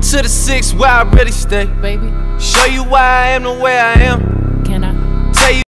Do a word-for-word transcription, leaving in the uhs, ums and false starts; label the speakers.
Speaker 1: to the six where I really stay.
Speaker 2: Baby,
Speaker 1: Show you why I am the way I am.
Speaker 2: can I?
Speaker 1: Tell you